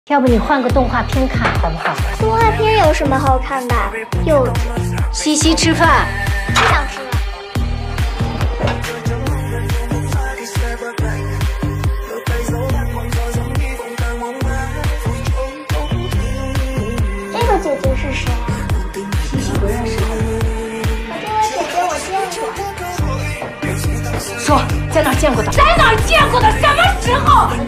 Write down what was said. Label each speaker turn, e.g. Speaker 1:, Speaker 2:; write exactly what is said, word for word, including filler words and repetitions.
Speaker 1: 要不你换个动画片看好不好？
Speaker 2: 动画片有什么好看的？有
Speaker 1: 西西吃饭，
Speaker 2: 不想吃了。这个姐姐是谁啊？
Speaker 1: 西西不认识她。
Speaker 2: 这个姐姐我见过。
Speaker 1: 说在哪儿见过的？在哪儿见过的？什么时候？